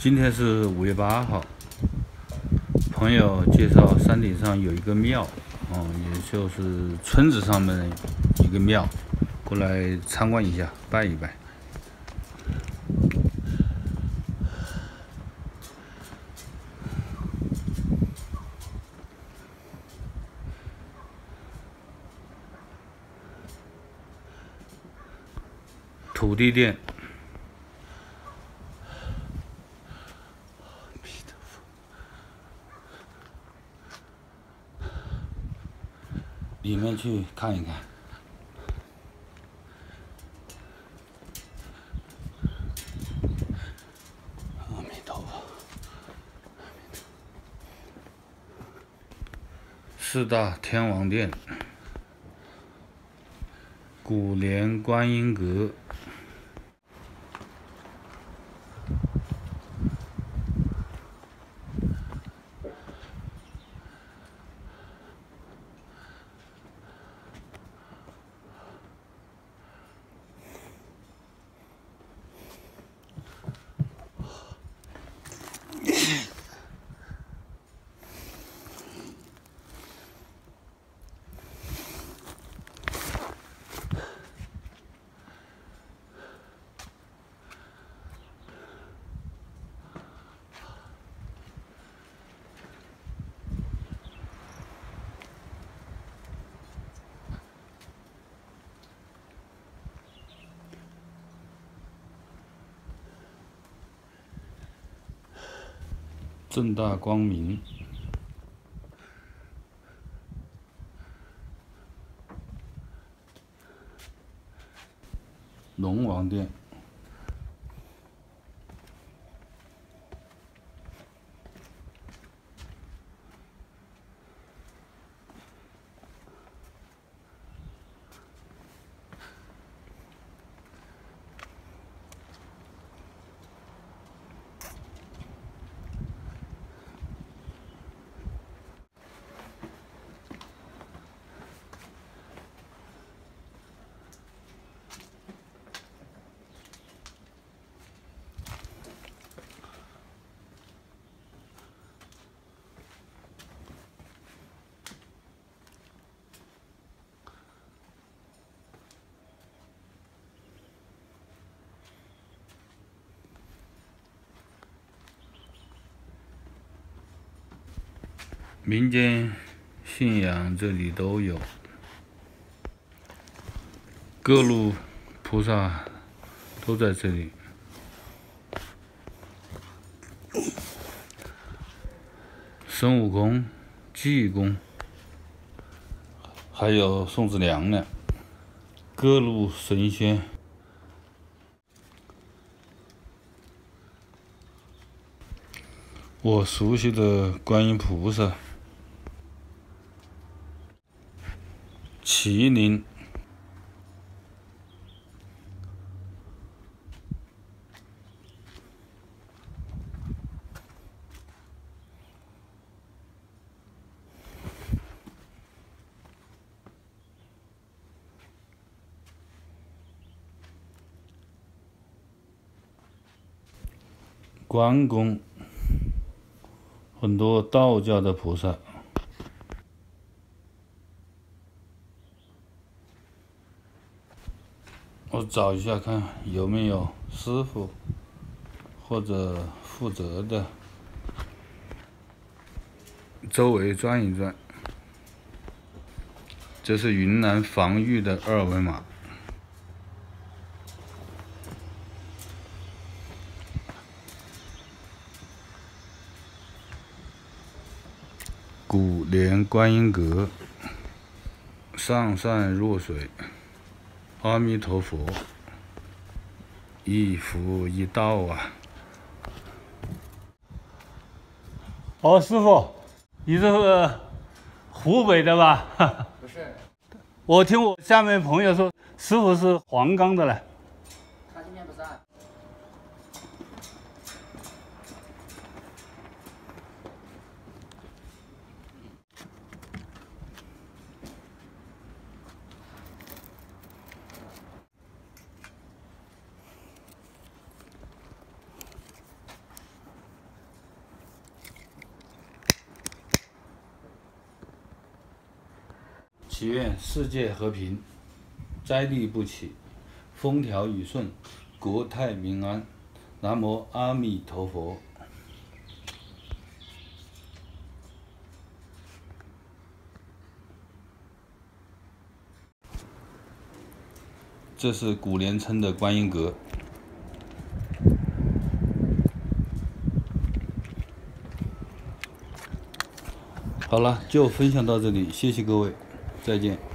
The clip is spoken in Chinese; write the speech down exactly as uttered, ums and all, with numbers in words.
今天是五月八号，朋友介绍山顶上有一个庙，哦，也就是村子上面一个庙，过来参观一下，拜一拜。土地殿。里面去看一看。阿弥陀佛。四大天王殿，古莲观音阁。正大光明。龙王殿。民间信仰这里都有，各路菩萨都在这里。孙悟空、济公，还有宋子娘娘，各路神仙。我熟悉的观音菩萨。麒麟，关公，很多道教的菩萨。我找一下看有没有师傅或者负责的，周围转一转。这是云南防御的二维码。古莲观音阁，上善若水。阿弥陀佛，一佛一道啊！哦，师傅，你这是湖北的吧？ 不是， 我听我下面朋友说，师傅是黄冈的嘞。 他今天不在。 祈愿世界和平，灾地不起，风调雨顺，国泰民安。南无阿弥陀佛。这是古莲称的观音阁。好了，就分享到这里，谢谢各位，再见。